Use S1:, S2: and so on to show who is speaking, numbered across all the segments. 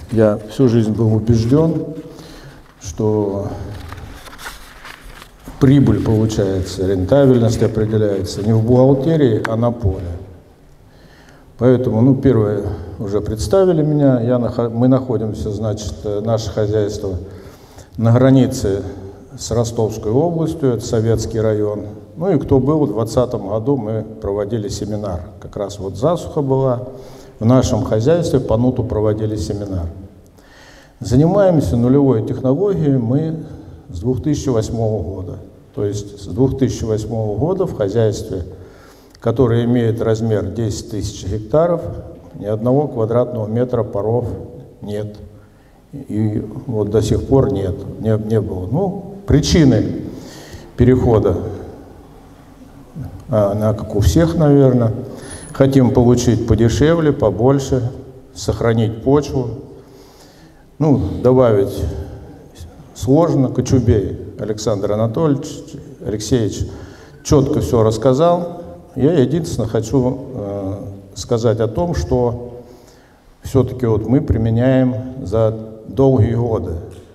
S1: Я всю жизнь был убежден, что прибыль получается, рентабельность определяется не в бухгалтерии, а на поле. Поэтому, первое, уже представили меня, мы находимся, значит, наше хозяйство на границе с Ростовской областью, это Советский район. Ну и кто был, в 2020 году мы проводили семинар. Как раз вот засуха была, в нашем хозяйстве по нуту проводили семинар. Занимаемся нулевой технологией мы с 2008 года. То есть с 2008 года в хозяйстве, которое имеет размер 10 тысяч гектаров, ни одного квадратного метра паров нет. И вот до сих пор не было. Причины перехода, как у всех, наверное, хотим получить подешевле, побольше, сохранить почву. Добавить сложно. Кочубей Александр Алексеевич четко все рассказал. Я единственное хочу сказать о том, что все-таки вот мы применяем за долгие годы.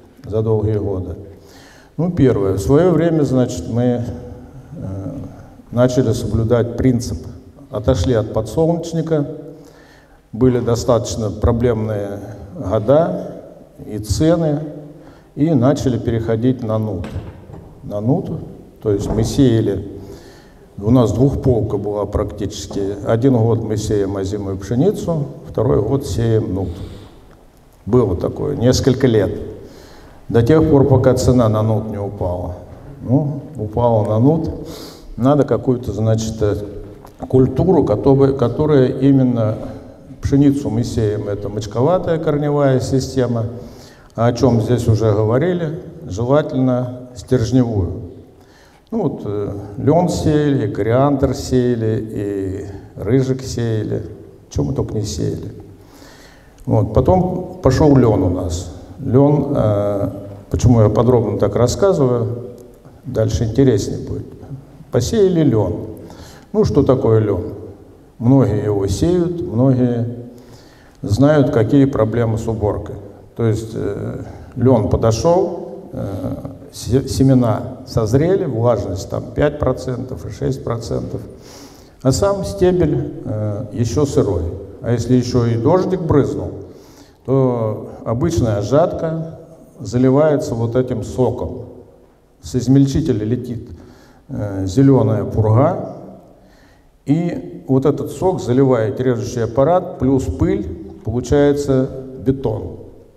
S1: Первое. В свое время, значит, мы начали соблюдать принцип. Отошли от подсолнечника, были достаточно проблемные года и цены, и начали переходить на нут. То есть мы сеяли, у нас двухполка была практически. Один год мы сеем озимую пшеницу, второй год сеем нут. Было такое, несколько лет. До тех пор, пока цена на нут не упала. Упала на нут, надо какую-то, значит, культуру, которая именно пшеницу мы сеем, это мочковатая корневая система, о чем здесь уже говорили, желательно стержневую. Лен сеяли, и кориандр сеяли, и рыжик сеяли, что мы только не сеяли. Потом пошел лен у нас. Лен, почему я подробно так рассказываю, дальше интереснее будет. Посеяли лен. Что такое лен? Многие его сеют, многие знают, какие проблемы с уборкой. То есть лен подошел, семена созрели, влажность там 5% и 6%, а сам стебель еще сырой. А если еще и дождик брызнул, то обычная жатка заливается вот этим соком. С измельчителя летит зеленая пурга, и вот этот сок заливает режущий аппарат, плюс пыль, получается бетон.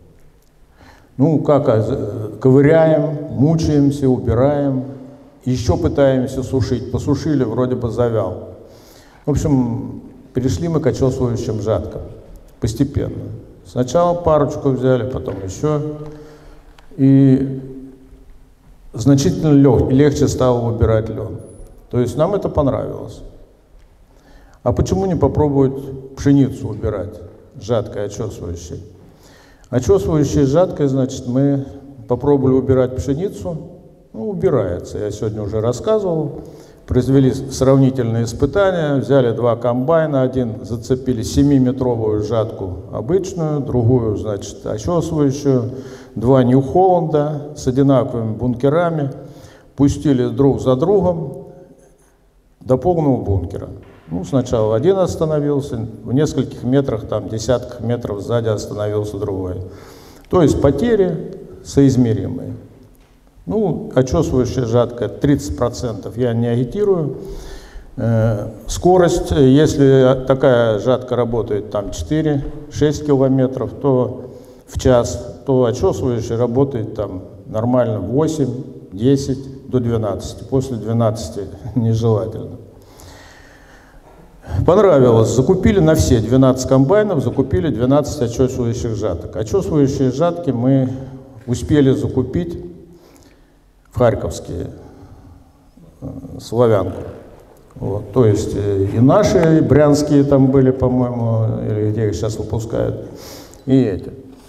S1: Ковыряем, мучаемся, убираем, еще пытаемся сушить. Посушили, вроде бы завял. В общем, перешли мы к очесывающим жаткам постепенно. Сначала парочку взяли, потом еще. И значительно легче стало выбирать лен. То есть нам это понравилось. А почему не попробовать пшеницу убирать жаткой очесывающей? Очесывающей жаткой, значит, мы попробовали убирать пшеницу. Убирается. Я сегодня уже рассказывал. Произвели сравнительные испытания, взяли два комбайна, один зацепили 7-метровую жатку обычную, другую, значит, очесывающую, два Нью-Холланда с одинаковыми бункерами, пустили друг за другом до полного бункера. Сначала один остановился, в нескольких метрах, там, десятках метров сзади остановился другой. То есть потери соизмеримые. Очесывающая жатка 30% я не агитирую. Скорость, если такая жатка работает там 4-6 километров в час, то очесывающая работает там нормально 8-10 до 12. После 12 нежелательно. Понравилось. Закупили на все 12 комбайнов, закупили 12 очесывающих жаток. Очесывающие жатки мы успели закупить в Харьковские, Славянку. То есть и наши, и брянские там были, по-моему, или где их сейчас выпускают, и эти.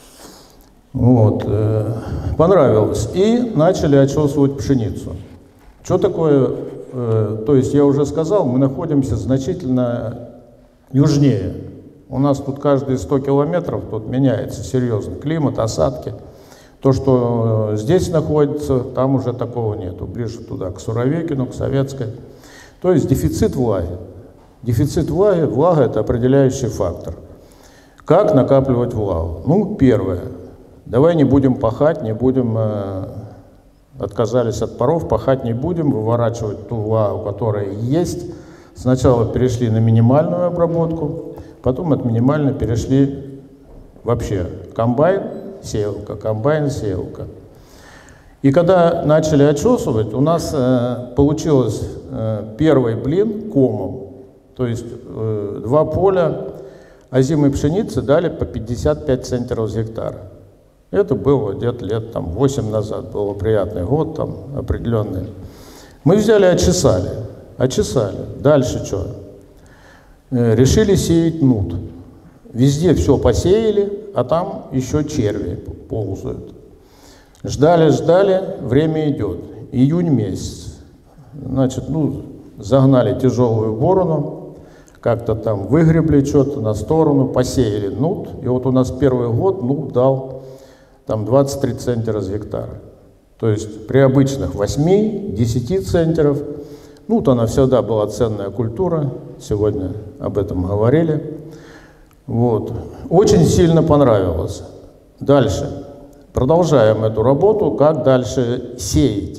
S1: Понравилось. И начали очесывать пшеницу. Что такое? То есть я уже сказал, мы находимся значительно южнее У нас тут каждые 100 километров тут меняется серьезно климат, осадки. То, что здесь находится, там уже такого нету. Ближе туда, к Суровикину, к Советской. То есть дефицит влаги. Дефицит влаги, влага – это определяющий фактор. Как накапливать влагу? Ну, первое. Давай не будем пахать, не будем, отказались от паров, пахать не будем, выворачивать ту влагу, которая есть. Сначала перешли на минимальную обработку, потом от минимальной перешли вообще комбайн, сеялка, комбайн, сеялка. И когда начали очесывать, у нас получилось первый блин комом. То есть 2 поля озимой пшеницы дали по 55 центнеров с гектара. Это было где-то лет там, 8 назад, был приятный год там определенный. Мы взяли, очесали. Очесали. Дальше что? Решили сеять нут. Везде все посеяли, а там еще черви ползают. Ждали, ждали, время идет. Июнь месяц. Значит, ну, загнали тяжелую борону, как-то там выгребли что-то на сторону, посеяли нут. И вот у нас первый год нут дал там 23 центнера с гектара. То есть при обычных 8-10 центнеров, нут она всегда была ценная культура, сегодня об этом говорили. Вот. Очень сильно понравилось. Дальше. Продолжаем эту работу, как дальше сеять.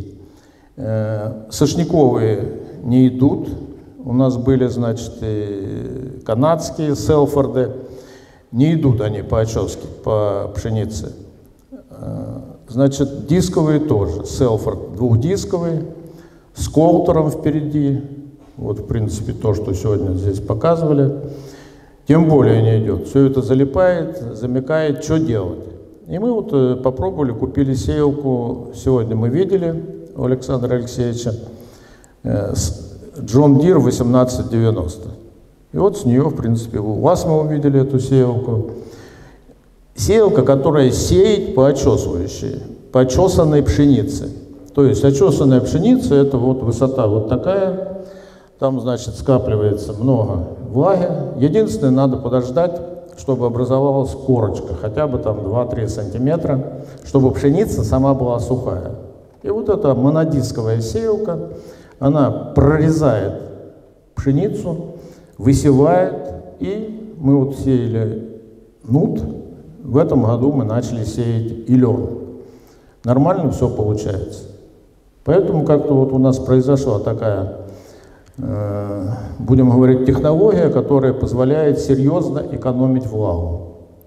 S1: Сошниковые не идут. У нас были, значит, и канадские селфорды. Не идут они по оческе, по пшенице. Значит, дисковые тоже. Селфорд двухдисковый, с колтером впереди. Вот, в принципе, то, что сегодня здесь показывали. Тем более не идет. Все это залипает, замекает. Что делать? И мы вот попробовали, купили сеялку. Сегодня мы видели у Александра Алексеевича. John Deere 1890. И вот с нее, в принципе, у вас мы увидели эту сеялку. Сеялка, которая сеет по очесывающей, по очесанной пшенице. То есть очесанная пшеница – это вот высота вот такая. Там, значит, скапливается много влаги. Единственное, надо подождать, чтобы образовалась корочка, хотя бы там 2-3 сантиметра, чтобы пшеница сама была сухая. И вот эта монодисковая сеялка, она прорезает пшеницу, высевает, и мы вот сеяли нут. В этом году мы начали сеять и лен. Нормально все получается. Поэтому как-то вот у нас произошла такая, будем говорить, технология, которая позволяет серьезно экономить влагу.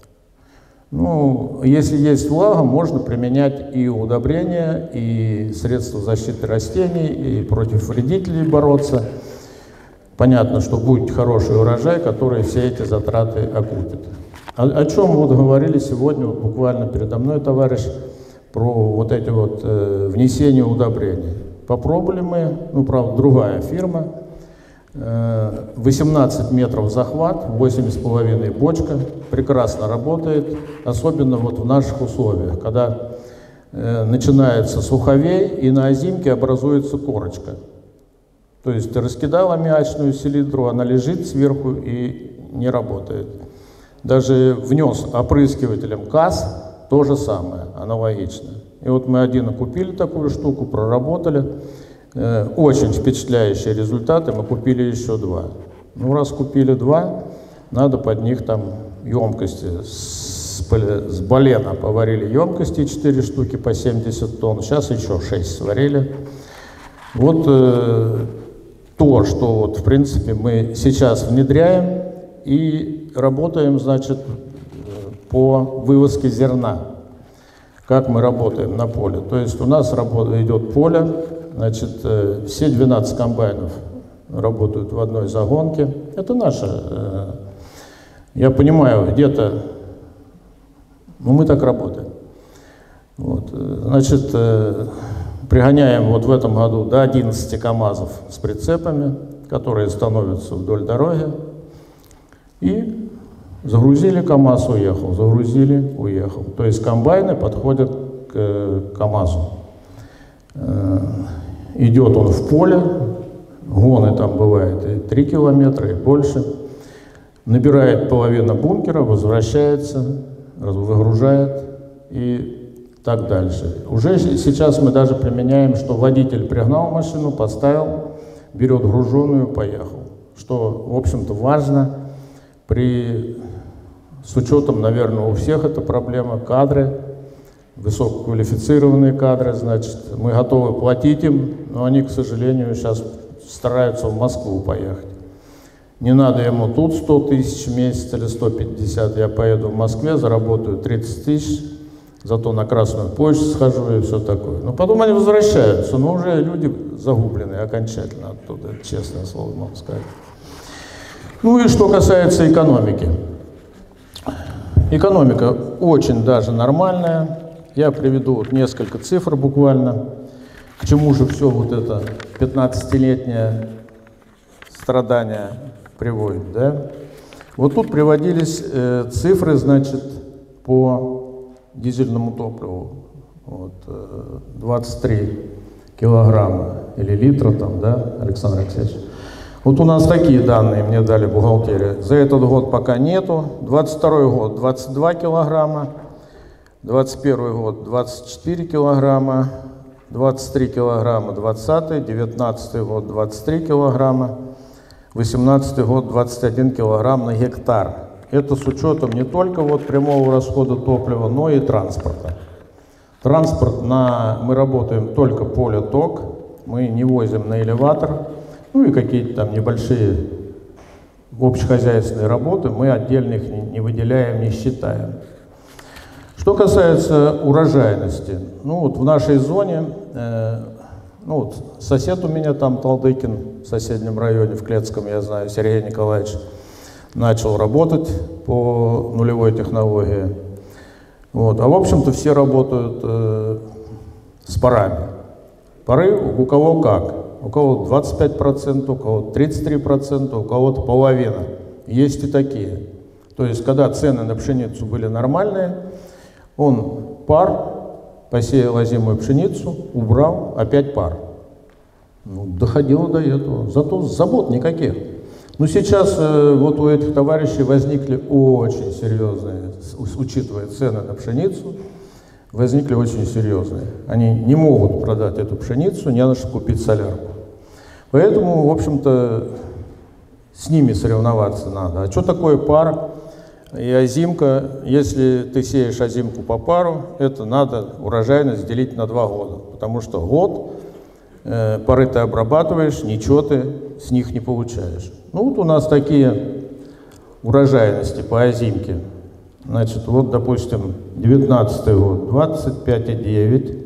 S1: Ну, если есть влага, можно применять и удобрения, и средства защиты растений, и против вредителей бороться. Понятно, что будет хороший урожай, который все эти затраты окупит. О чем вот говорили сегодня, вот буквально передо мной товарищ, про вот эти вот внесения удобрений. Попробовали мы, ну, правда, другая фирма, 18 метров захват, 8,5 бочка, прекрасно работает, особенно вот в наших условиях, когда начинается суховей и на озимке образуется корочка. То есть ты раскидал аммиачную селитру, она лежит сверху и не работает. Даже внес опрыскивателем КАС, то же самое, аналогично. И вот мы один купили такую штуку, проработали. Очень впечатляющие результаты, мы купили еще 2. Ну, раз купили 2, надо под них там емкости, с балена поварили емкости 4 штуки по 70 тонн, сейчас еще 6 сварили. Вот то, что вот, в принципе, мы сейчас внедряем и работаем, значит, по вывозке зерна. Как мы работаем на поле. То есть у нас идет поле, значит, все 12 комбайнов работают в одной загонке. Это наше, я понимаю, где-то, ну, мы так работаем. Вот, значит, пригоняем вот в этом году до 11 КАМАЗов с прицепами, которые становятся вдоль дороги. И загрузили, КАМАЗ уехал, загрузили, уехал. То есть комбайны подходят к КАМАЗу. Идет он в поле, гоны там бывает и 3 километра, и больше. набирает половина бункера, возвращается, выгружает и так дальше. Уже сейчас мы даже применяем, что водитель пригнал машину, поставил, берет груженую, поехал. Что, в общем-то, важно с учетом, наверное, у всех эта проблема, кадры, высококвалифицированные кадры, значит, мы готовы платить им, но они, к сожалению, сейчас стараются в Москву поехать. Не надо ему тут 100 тысяч в месяц или 150, я поеду в Москве, заработаю 30 тысяч, зато на Красную почту схожу и все такое. Но потом они возвращаются, но уже люди загубленные окончательно оттуда, честное слово могу сказать. Ну и что касается экономики. Экономика очень даже нормальная. Я приведу вот несколько цифр буквально. К чему же все вот это 15-летнее страдание приводит, да? Вот тут приводились цифры, значит, по дизельному топливу. Вот, 23 килограмма или литра там, да, Александр Алексеевич? Вот у нас такие данные мне дали бухгалтерия. За этот год пока нету. 22 год 22 килограмма, 21 год 24 килограмма, 23 килограмма 20, 19 год 23 килограмма, 18 год 21 килограмм на гектар. Это с учетом не только вот прямого расхода топлива, но и транспорта. Транспорт мы работаем только поле-ток, мы не возим на элеватор. Ну и какие-то там небольшие общехозяйственные работы мы отдельно их не выделяем, не считаем. Что касается урожайности, ну вот в нашей зоне, ну вот сосед у меня там, Талдыкин, в соседнем районе, в Клецком, я знаю, Сергей Николаевич, начал работать по нулевой технологии. Вот. А в общем-то все работают с парами. Пары у кого как. У кого 25%, у кого 33%, у кого-то половина. Есть и такие. То есть, когда цены на пшеницу были нормальные, он пар, посеял озимую пшеницу, убрал, опять пар. Ну, доходило до этого. Зато забот никаких. Но сейчас вот у этих товарищей возникли очень серьезные, учитывая цены на пшеницу, возникли очень серьезные. Они не могут продать эту пшеницу, не на что купить солярку. Поэтому, в общем-то, с ними соревноваться надо. А что такое пар и озимка? Если ты сеешь озимку по пару, это надо урожайность делить на 2 года. Потому что год пары ты обрабатываешь, ничего ты с них не получаешь. Ну вот у нас такие урожайности по озимке. Значит, вот, допустим, 19 год 25,9,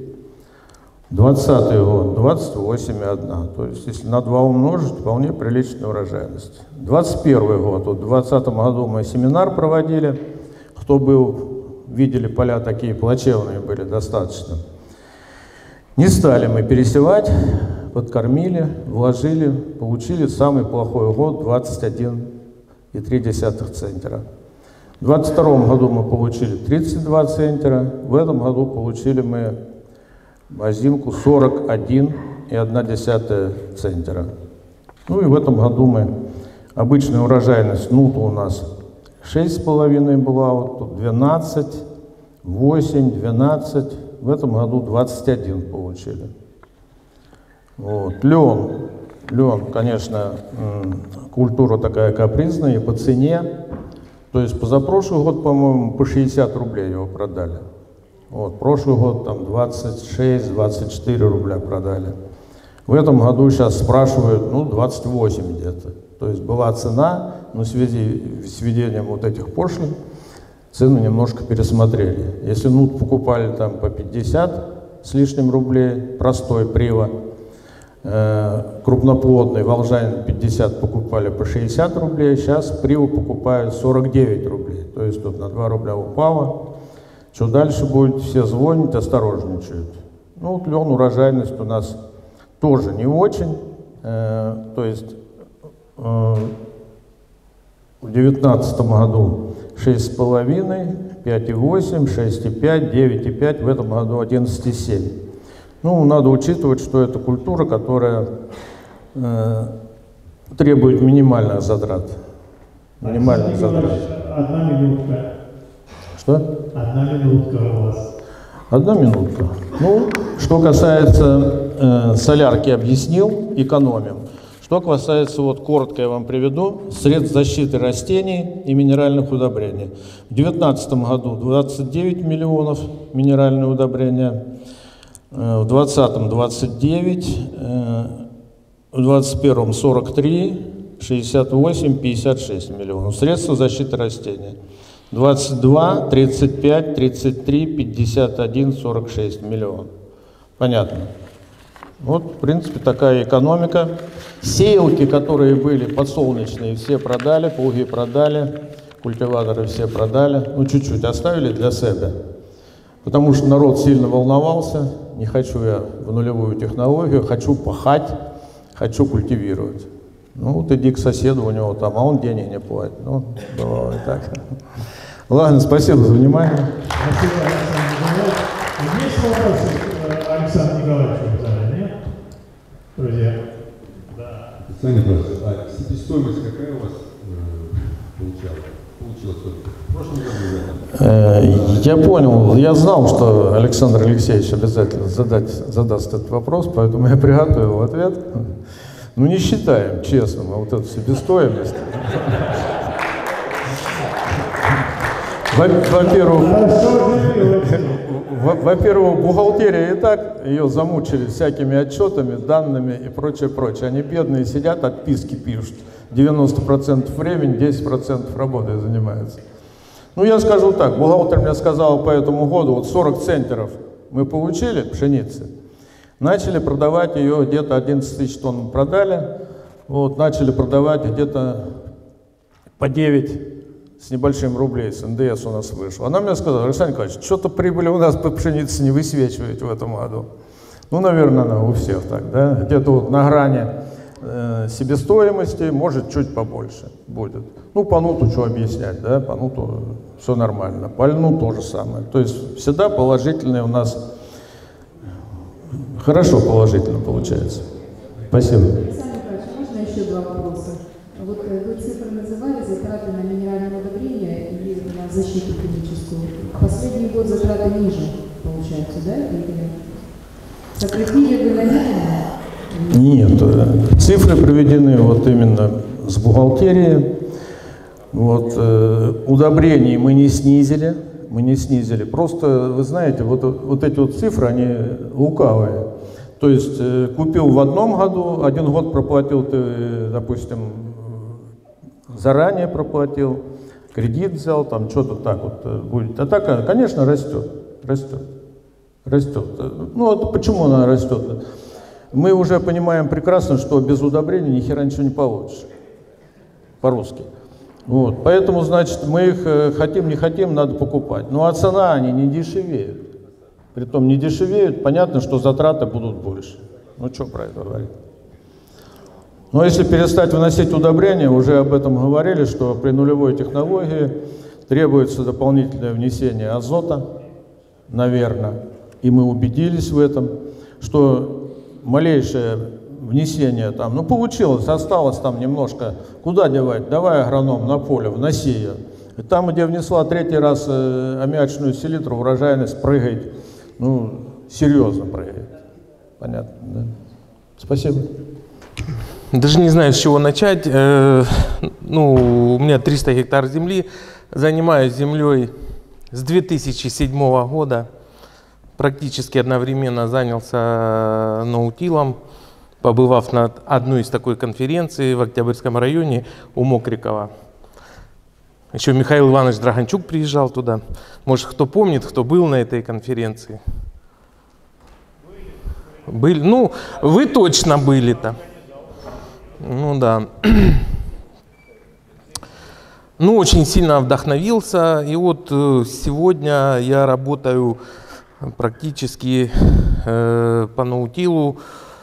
S1: 20 год 28,1. То есть, если на 2 умножить, вполне приличная урожайность. 21 год, вот в 2020 году мы семинар проводили. Кто был, видели, поля такие плачевные были достаточно. Не стали мы пересевать, подкормили, вложили, получили самый плохой год 21,3 центнера. В 2022 году мы получили 32 центнера, в этом году получили мы озимку 41,1 центера. Ну и в этом году мы, обычная урожайность нута у нас 6,5 была, вот тут 12, 8, 12, в этом году 21 получили. Вот. Лен, конечно, культура такая капризная и по цене. То есть позапрошлый год, по-моему, по 60 рублей его продали. Вот, прошлый год там 26-24 рубля продали. В этом году сейчас спрашивают, ну, 28 где-то. То есть была цена, но в связи с введением вот этих пошлин цену немножко пересмотрели. Если нут покупали там по 50 с лишним рублей, простой прива, крупноплодный волжанин 50 покупали по 60 рублей, сейчас приву покупают 49 рублей. То есть тут на 2 рубля упало. Что дальше будет, все звонят, осторожничают. Ну, вот лен, урожайность у нас тоже не очень. То есть в 2019 году 6,5, 5,8, 6,5, 9,5, в этом году 11,7. Ну, надо учитывать, что это культура, которая требует минимальных затрат минимальных затрат.
S2: Одна минутка.
S1: Что?
S2: Одна минутка у вас.
S1: Одна минутка. Ну, что касается солярки, объяснил, экономим. Что касается, вот коротко я вам приведу, средств защиты растений и минеральных удобрений. В 2019 году 29 миллионов минеральные удобрения, в 2020 29, в 2021 43, 68, 56 миллионов. Средства защиты растений. 22, 35, 33, 51, 46 миллионов. Понятно. Вот, в принципе, такая экономика. Сеялки, которые были подсолнечные, все продали, плуги продали, культиваторы все продали. Ну, чуть-чуть оставили для себя. Потому что народ сильно волновался. Не хочу я в нулевую технологию, хочу пахать, хочу культивировать. Ну, вот иди к соседу, у него там, а он денег не платит. Ну, бывало и так. Ладно, спасибо за внимание.
S2: Спасибо, Александр Николаевич. Есть вопросы Александру Николаевичу? Нет? Друзья? Да.
S3: Александр Николаевич, а себестоимость какая у вас получилась в прошлом году?
S1: Я понял, я знал, что Александр Алексеевич обязательно задаст этот вопрос, поэтому я приготовил ответ. Ну, не считаем честным, а вот эту себестоимость. Во-первых, бухгалтерия и так ее замучили всякими отчетами, данными и прочее, прочее. Они бедные сидят, отписки пишут. 90% времени, 10% работой занимаются. Ну, я скажу так, бухгалтер мне сказал по этому году, вот 40 центнеров мы получили пшеницы, начали продавать ее, где-то 11 тысяч тонн продали, вот, начали продавать где-то по 9 с небольшим рублей, с НДС у нас вышел. Она мне сказала: Александр Николаевич, что-то прибыли у нас по пшенице не высвечиваете в этом году. Ну, наверное, она у всех так, да? Где-то вот на грани себестоимости, может, чуть побольше будет. Ну, по нуту что объяснять, да? По нуту все нормально. По льну то же самое. То есть всегда положительные у нас, хорошо положительно получается. Спасибо.
S4: Александр Николаевич, можно еще два вопроса? Вот вы цифры называли, затраты на минеральное удобрение и на защиту химическую. Последний год затраты ниже, получается, да? Или сократили вы намеренно?
S1: Нет, цифры приведены вот именно с бухгалтерии. Вот, удобрений мы не снизили. Просто, вы знаете, вот эти вот цифры, они лукавые. То есть купил в одном году, один год проплатил ты, допустим, заранее проплатил, кредит взял, там что-то так вот будет. А так, конечно, растет. Ну, вот почему она растет? Мы уже понимаем прекрасно, что без удобрений ни хера ничего не получишь. По-русски. Вот. Поэтому, значит, мы их хотим, не хотим, надо покупать. Ну, а цена, они не дешевеют. Притом не дешевеют, понятно, что затраты будут больше. Ну, что про это говорить? Но если перестать выносить удобрения, уже об этом говорили, что при нулевой технологии требуется дополнительное внесение азота, наверное. И мы убедились в этом, что малейшее внесение там, ну получилось, осталось там немножко, куда девать? Давай, агроном, на поле, вноси ее. И там, где внесла третий раз аммиачную селитру, урожайность прыгает, ну, серьезно прыгает. Понятно, да? Спасибо.
S5: Даже не знаю, с чего начать. Ну, у меня 300 гектар земли, занимаюсь землей с 2007 года. Практически одновременно занялся наутилом, побывав на одной из такой конференций в Октябрьском районе у Мокрикова. Еще Михаил Иванович Драганчук приезжал туда. Может, кто помнит, кто был на этой конференции? Были? Ну, вы точно были-то. Ну да. Ну, очень сильно вдохновился. И вот сегодня я работаю практически по наутилу,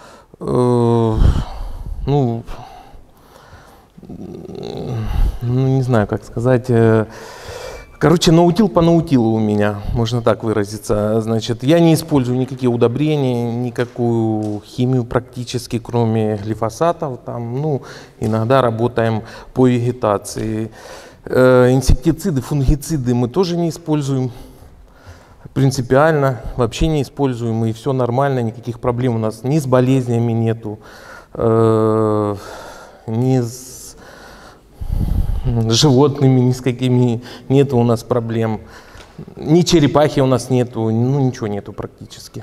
S5: ну, не знаю, как сказать, Короче, наутил по наутилу у меня, можно так выразиться. Значит, я не использую никакие удобрения, никакую химию практически, кроме глифосатов. Там, ну, иногда работаем по вегетации. Инсектициды, фунгициды мы тоже не используем. Принципиально вообще не используем, и все нормально, никаких проблем у нас ни с болезнями нету, ни с животными, ни с какими нету у нас проблем. Ни черепахи у нас нету, ну ничего нету практически.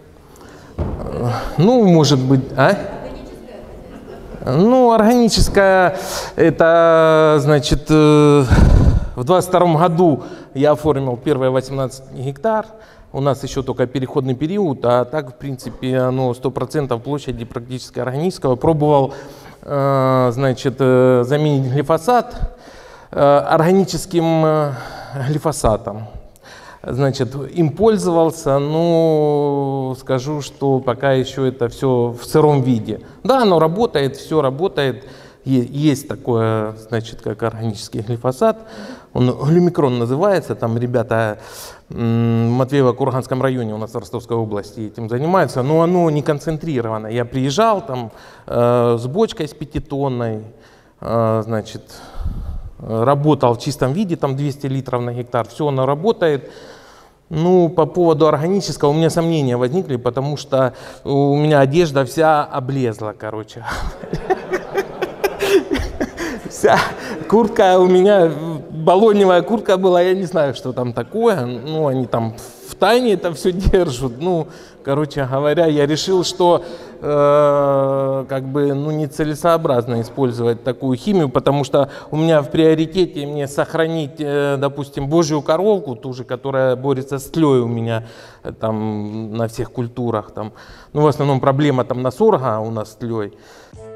S5: Ну, может быть, Ну, органическое, это, значит, в 22 году я оформил первые 18 гектар. У нас еще только переходный период, а так, в принципе, оно 100% площади практически органического. Пробовал, значит, заменить глифосат органическим глифосатом. Значит, им пользовался, но скажу, что пока еще это все в сыром виде. Да, оно работает, все работает. Есть такое, значит, как органический глифосат. Он глюмикрон называется. Там ребята в Матвеево-Курганском районе у нас в Ростовской области этим занимаются. Но оно не концентрировано. Я приезжал там с бочкой с 5-тонной, значит, работал в чистом виде, там 200 литров на гектар. Все оно работает. Ну, по поводу органического у меня сомнения возникли, потому что у меня одежда вся облезла, короче. Вся куртка у меня, баллоневая куртка была, я не знаю, что там такое. Ну, они там в тайне это все держат. Ну, короче говоря, я решил, что как бы, ну, нецелесообразно использовать такую химию, потому что у меня в приоритете мне сохранить, допустим, божью коровку, ту же, которая борется с тлей у меня там на всех культурах. Там. Ну, в основном проблема там на сорга у нас с тлей.